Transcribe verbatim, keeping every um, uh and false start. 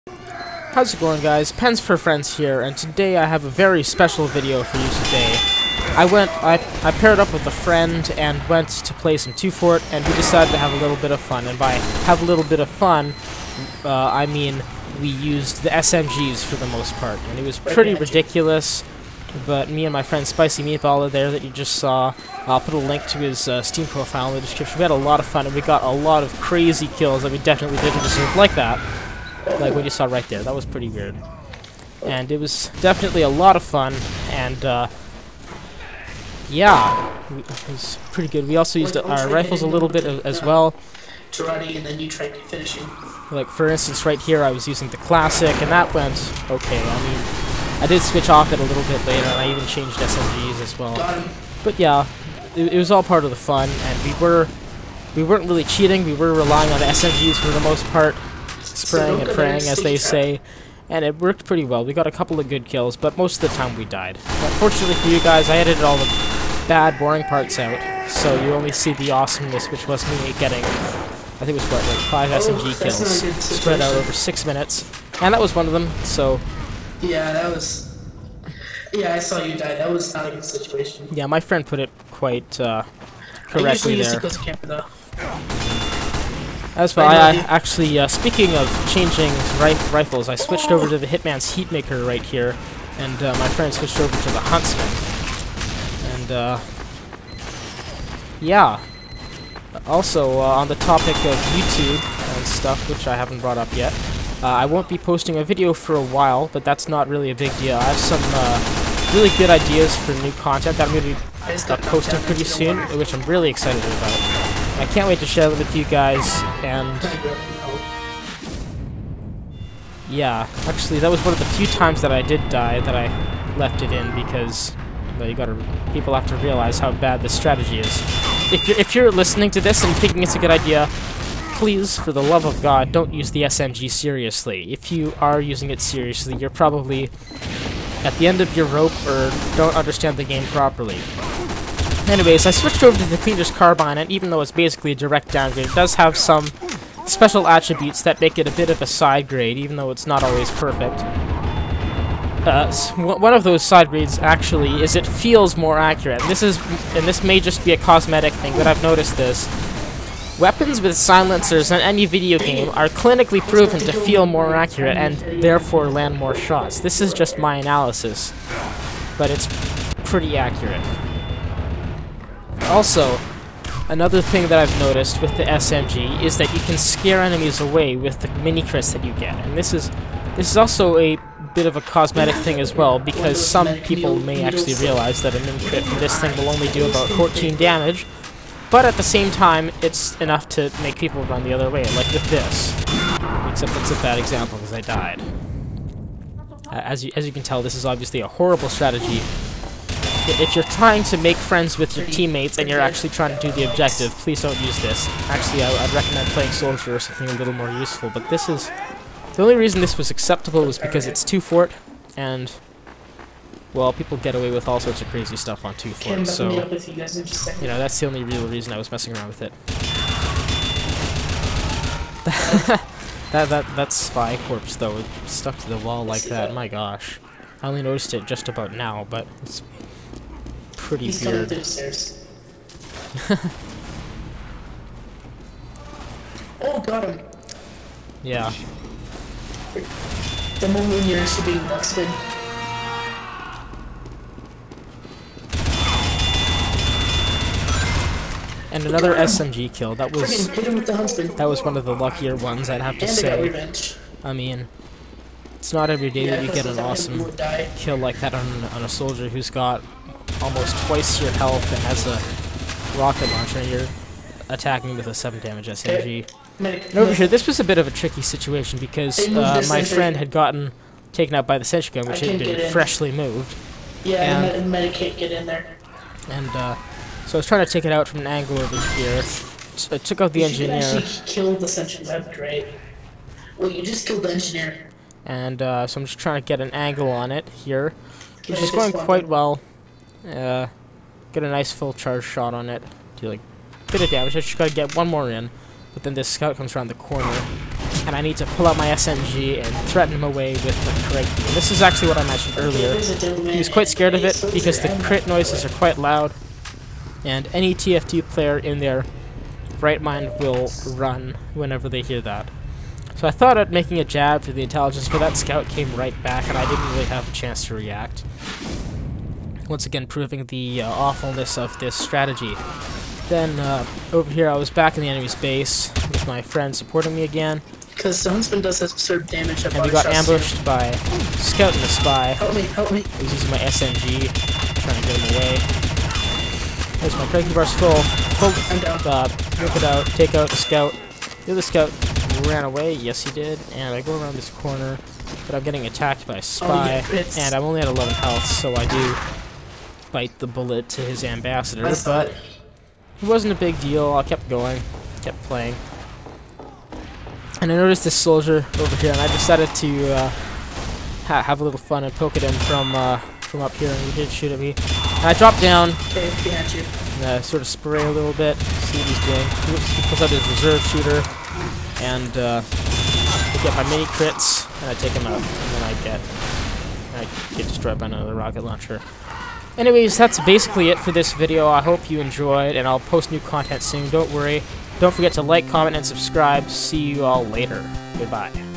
How's it going, guys? PensForFriends here, and today I have a very special video for you today. I went, I, I paired up with a friend and went to play some two fort, and we decided to have a little bit of fun. And by have a little bit of fun, uh, I mean we used the S M Gs for the most part, and it was pretty ridiculous. But me and my friend Spicy Meatball are there that you just saw. I'll put a link to his uh, Steam profile in the description. We had a lot of fun, and we got a lot of crazy kills that we definitely didn't deserve, like that. Like what you saw right there. That was pretty weird. And it was definitely a lot of fun, and uh, yeah, it was pretty good. We also used our rifles a little bit as well. And then you tried finishing. Like, for instance, right here I was using the classic, and that went okay. I mean, I did switch off it a little bit later, and I even changed S M Gs as well. But yeah, it, it was all part of the fun, and we were we weren't really cheating. We were relying on the S M Gs for the most part, spraying and praying, as they say, and it worked pretty well. We got a couple of good kills, but most of the time we died. Unfortunately for you guys, I edited all the bad, boring parts out, so you only see the awesomeness, which was me getting, I think it was what, like five S M G kills spread out over six minutes, and that was one of them. So yeah, that was. Yeah, I saw you die. That was not a good situation. Yeah, my friend put it quite uh, correctly I usually there. used to go to camp though. As well, I, I actually, uh, speaking of changing ri rifles, I switched over to the Hitman's Heatmaker right here, and uh, my friend switched over to the Huntsman. And, uh, yeah. Also, uh, on the topic of YouTube and stuff, which I haven't brought up yet, uh, I won't be posting a video for a while, but that's not really a big deal. I have some uh, really good ideas for new content that I'm going to be uh, posting pretty soon, which I'm really excited about. I can't wait to share it with you guys, and yeah, actually that was one of the few times that I did die that I left it in, because well, you gotta, people have to realize how bad this strategy is. If you're, if you're listening to this and thinking it's a good idea, please, for the love of God, don't use the S M G seriously. If you are using it seriously, you're probably at the end of your rope or don't understand the game properly. Anyways, I switched over to the Cleaner's Carbine, and even though it's basically a direct downgrade, it does have some special attributes that make it a bit of a side grade, even though it's not always perfect. Uh, one of those side grades, actually, is it feels more accurate. This is, and this may just be a cosmetic thing, but I've noticed this. Weapons with silencers in any video game are clinically proven to feel more accurate and therefore land more shots. This is just my analysis, but it's pretty accurate. Also, another thing that I've noticed with the S M G is that you can scare enemies away with the mini crits that you get, and this is this is also a bit of a cosmetic thing as well, because some people may actually realize that a mini crit from this thing will only do about fourteen damage, but at the same time, it's enough to make people run the other way, like with this. Except it's a bad example because I died. Uh, as you as you can tell, this is obviously a horrible strategy. If you're trying to make friends with your teammates and you're actually trying to do the objective, please don't use this. Actually, I, I'd recommend playing Soldier or something a little more useful, but this is... The only reason this was acceptable was because it's two fort, and, well, people get away with all sorts of crazy stuff on two fort, so, you know, that's the only real reason I was messing around with it. that, that, that Spy Corpse, though, it stuck to the wall like that, my gosh. I only noticed it just about now, but it's... pretty He's weird. coming through the stairs. Oh, got him. Yeah. The moment you're actually being busted. And another S M G kill. That was Hit him with the Huntsman. that was one of the luckier ones, I'd have to And say. I got revenge. I mean, it's not every day Yeah, that you get an awesome kill like that on on a soldier who's got almost twice your health and has a rocket launcher, and you're attacking with a seven damage S M G. And over here, this was a bit of a tricky situation because uh, my friend had gotten taken out by the sentry gun, which had been freshly moved. Yeah, and, and Medic can't get in there. And uh, so I was trying to take it out from an angle over here. So I took out the you engineer. You actually killed the sentry gun, great. Well, you just killed the engineer. And uh, so I'm just trying to get an angle on it here, which is going quite well. Uh, get a nice full charge shot on it. Do like a bit of damage. I just gotta get one more in. But then this scout comes around the corner, and I need to pull out my S M G and threaten him away with the crit. And this is actually what I mentioned earlier. He was quite scared of it because the crit noises are quite loud, and any T F two player in their right mind will run whenever they hear that. So I thought of making a jab to the intelligence, but that scout came right back, and I didn't really have a chance to react. Once again, proving the uh, awfulness of this strategy. Then, uh, over here, I was back in the enemy's base with my friend supporting me again. Because Stonesman does absurd damage at And we got ambushed too. by Scout and the Spy. Help me, help me. I was using my S M G, trying to get him away. There's my cranky bars full. Full, I'm down. Uh, rip it out, take out the Scout. The other Scout ran away, yes he did, and I go around this corner, but I'm getting attacked by a Spy, oh, yeah, and I'm only at eleven health, so I do bite the bullet to his ambassador, but it. it wasn't a big deal. I kept going, kept playing. And I noticed this soldier over here, and I decided to uh, ha have a little fun and poke at him from uh, from up here, and he did shoot at me. And I dropped down, okay, behind you. and uh, sort of spray a little bit, see what he's doing. He pulls out his reserve shooter, and uh, I get my mini crits, and I take him out, and then I get I get destroyed by another rocket launcher. Anyways, that's basically it for this video. I hope you enjoyed, and I'll post new content soon. Don't worry. Don't forget to like, comment, and subscribe. See you all later. Goodbye.